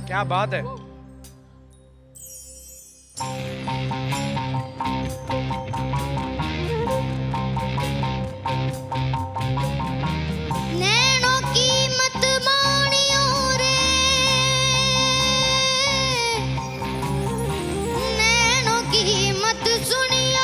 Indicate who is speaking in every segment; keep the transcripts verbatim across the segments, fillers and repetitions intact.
Speaker 1: क्या बात है।
Speaker 2: नैनों की मत मानियो रे, नैनों की मत सुनियो,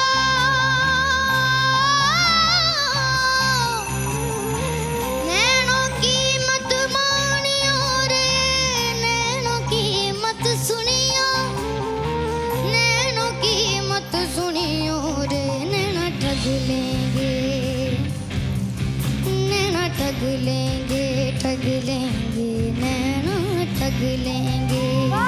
Speaker 2: नैनों की मत मानियो रे, नैनों की मत सुनियो, नैनों की मत सुनियो रे, नैना ठग लेंगे, नैना ठग लेंगे, ठग लेंगे, नैना ठग लेंगे।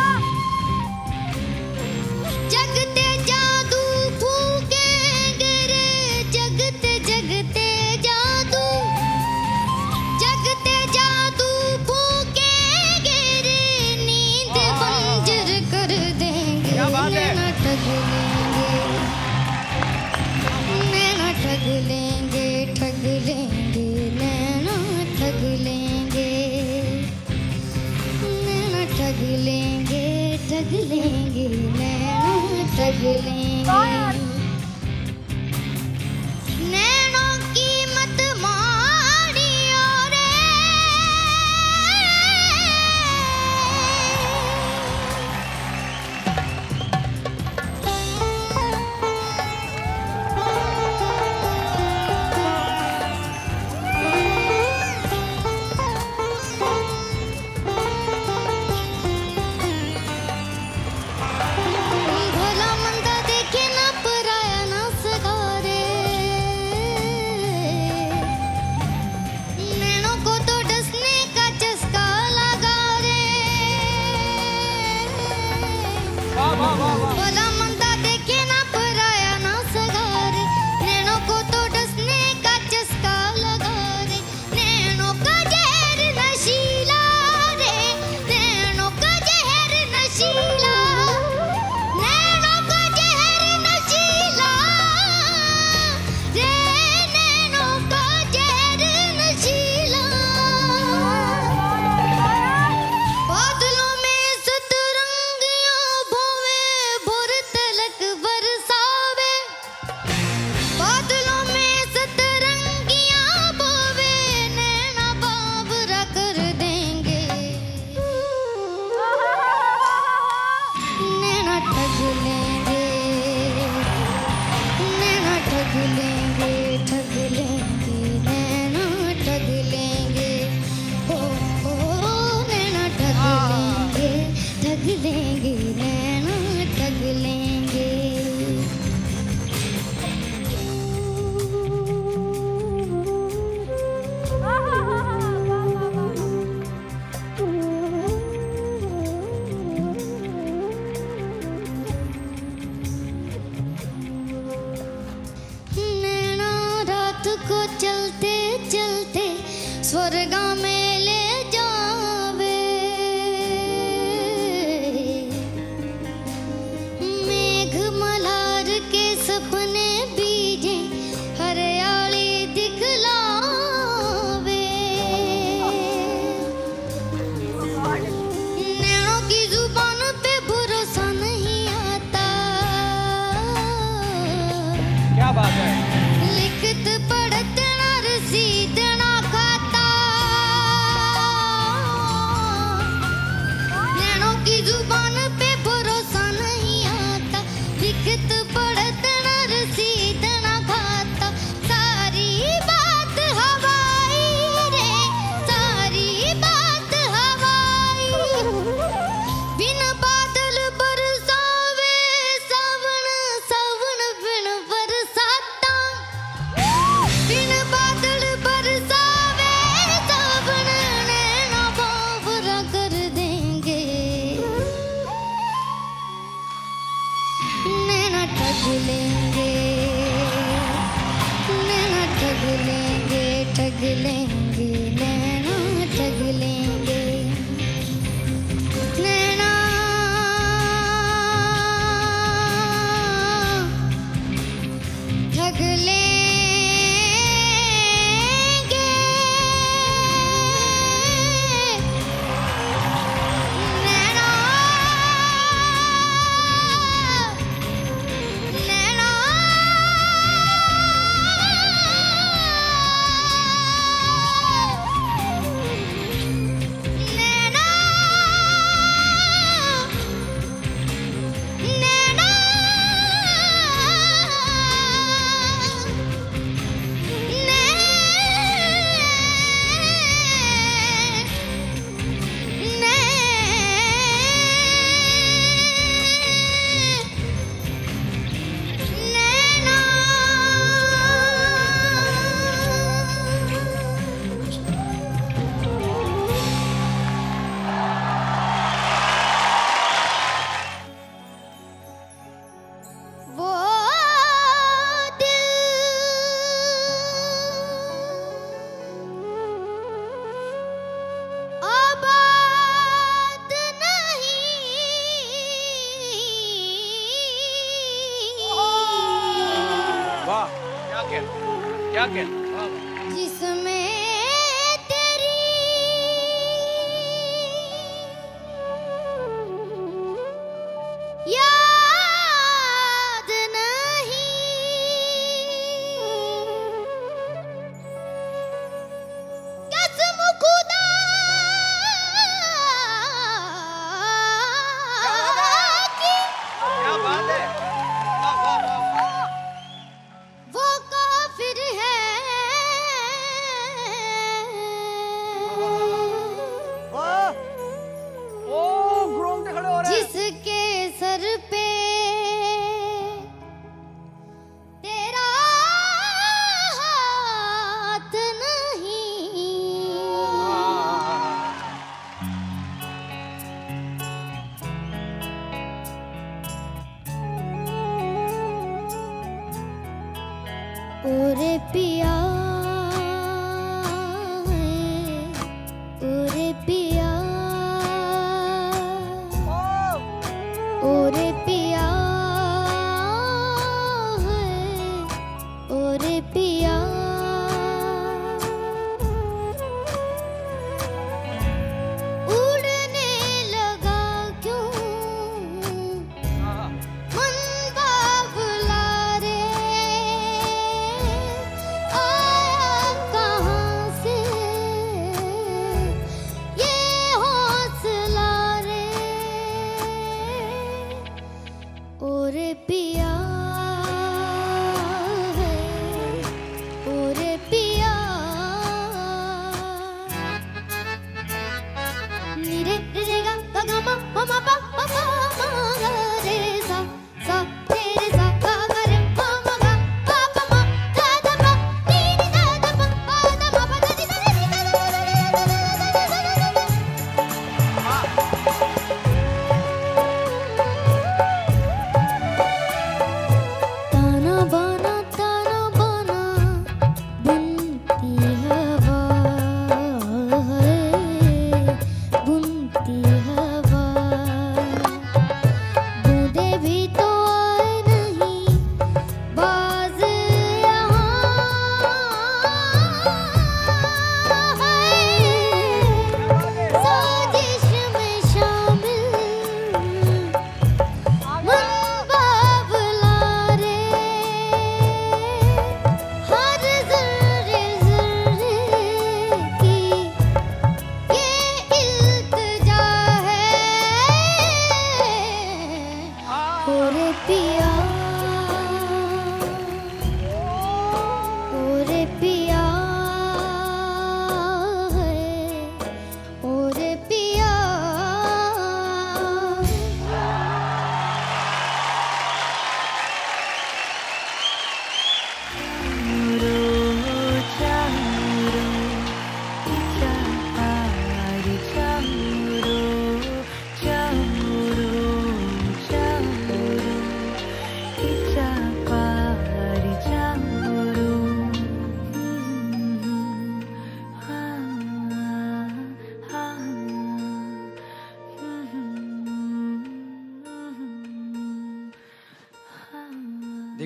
Speaker 2: जगते जादू फूकेंगे रे, जगते जगते जादू, जगते जादू फूकेंगे रे, नींद बंजर कर देंगे।
Speaker 1: क्या बात है।
Speaker 2: नैना ठग लेंगे, नैना ठग लेंगे, ठग लेंगे, नैना ठग लेंगे, नैना ठग लेंगे, ठग लेंगे, नैना ठग लेंगे। नैनों की मत मानियो रे, भला मंदा देखे ना पराया ना सगारे, नैनों को तो डसने का चस्का लगा रे।
Speaker 1: वाह वाह वाह वाह।
Speaker 2: भला मंदा देखे ना पराया ना सगारे, नैनों को तो डसने का चस्का लगा रे, नैनों का जहर नशीला रे, नैनों का जहर नशीला, नैनों का जहर नशीला रे, नैनों का जहर नशीला। बादलों में सतरंगियां भोवे, भोर तलक बरसावे, बादलों में सतरंगियां बोवे, नैना बावरा कर देंगे। नैना ठग लेंगे, नैना ठग लेंगे, ठग लेंगे, नैना ठग लेंगे, ओ ओ नैना ठग लेंगे, ठग लेंगे, नैना ठग लेंगे। नैना रात को चलते चलते स्वर्गा में ले जावे, मेघ मल्हार के सपने बीजे हरियाली दिखलावे। नैनों की जुबान पे भरोसा नहीं आता,
Speaker 1: क्या बात है।
Speaker 2: लिखत पढ़त ना रसीद ना खाता, नैनों की जुबान पे भरोसा नहीं आता, लिखत पढ़त ना रसीद ना खाता, सारी बात हवाई रे, सारी बात हवाई, बिन बादल बरसावे सावन, सावन बिन बरसाता, बिन बादल बरसावे सावन, नैना बावरा कर देंगे। नैना ठग लेंगे, नैना ठग लेंगे, ठग लेंगे, नैना ठग लेंगे, नैना ठग लेंगे, नैना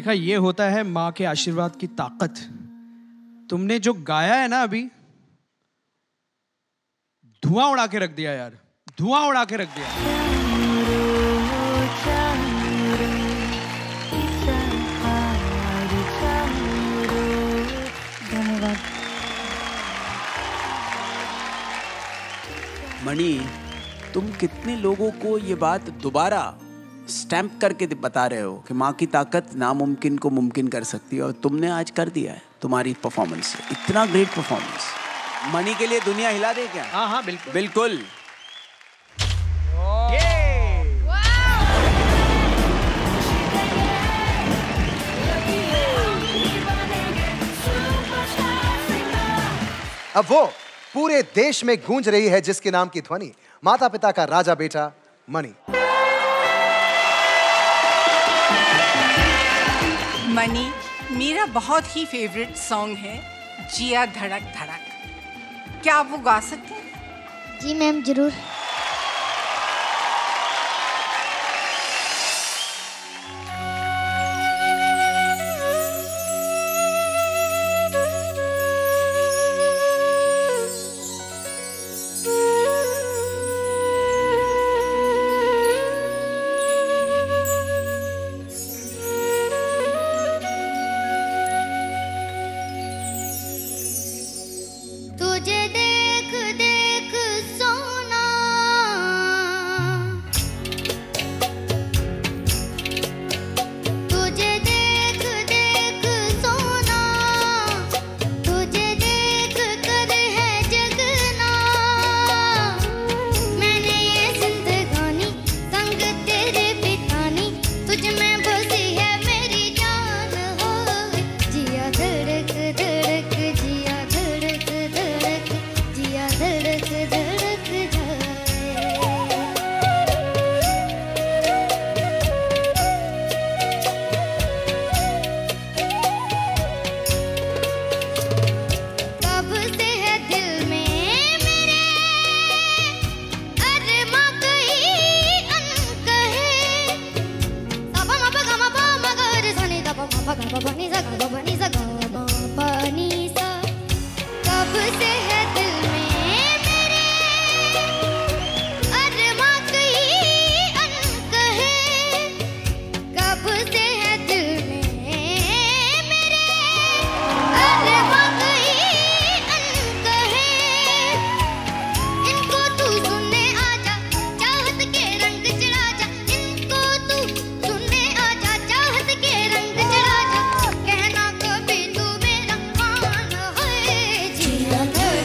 Speaker 1: देखा, ये होता है माँ के आशीर्वाद की ताकत। तुमने जो गाया है ना अभी, धुआं उड़ा के रख दिया यार, धुआं उड़ा के रख दिया।
Speaker 3: मणि, तुम कितने लोगों को ये बात दोबारा स्टैंप करके बता रहे हो कि माँ की ताकत नामुमकिन को मुमकिन कर सकती है, और तुमने आज कर दिया है तुम्हारी परफॉर्मेंस से। इतना ग्रेट परफॉर्मेंस। मणि के लिए दुनिया हिला दे क्या?
Speaker 1: हाँ हाँ बिल्कुल
Speaker 3: बिल्कुल।
Speaker 4: अब वो पूरे देश में गूंज रही है जिसके नाम की ध्वनि, माता पिता का राजा बेटा मणि।
Speaker 5: मणि, मेरा बहुत ही फेवरेट सॉन्ग है जिया धड़क धड़क। क्या आप वो गा सकते हैं?
Speaker 2: जी मैम जरूर। तुझे देख देख सोना, तुझे देख देख सोना, तुझे देख कर है जगना। मैंने ये जिंदगानी संग तेरे बितानी, तुझ में बसी है मेरी जान हो। जिया धड़क धड़क जिया धड़क धड़क जिया धड़क धड़क जाए। कब से है दिल में मेरे अरमा कहीं अनकहे। सबा मपा गमा पा मगर सनी दबा मपा गमा बनी सा गमा बनी सा गमा बनी सा। कब से है दिल में मेरे अरमा कहीं अनकहे। कब से है दिल में मेरे अरमा कहीं अनकहे। इनको तू सुनने आजा, चाहत के रंग चढ़ा जा। इनको तू सुनने आजा, चाहत के रंग चढ़ा जा। कहना कभी तू मेरा मान है। जिया धड़क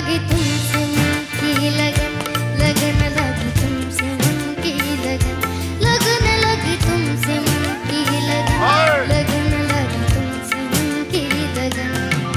Speaker 2: लगी तुमसे मन की लगन, लगन लगी तुमसे मन की लगन, लगन लगी तुमसे मन की लगन, लगन लगी तुमसे मन की लगन।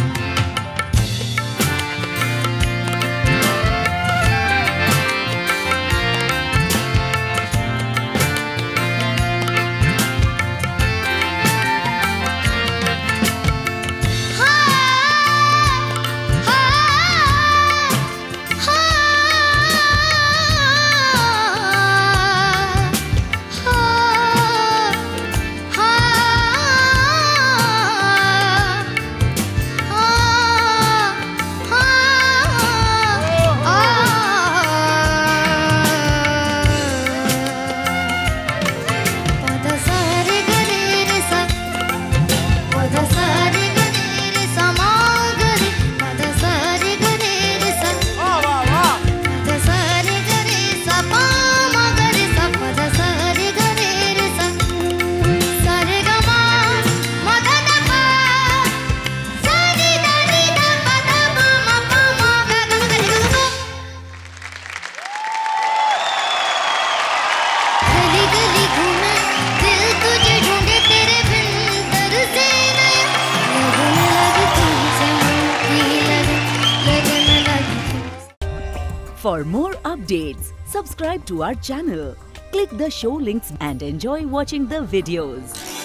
Speaker 6: For more updates, subscribe to our channel, click the show links and enjoy watching the videos.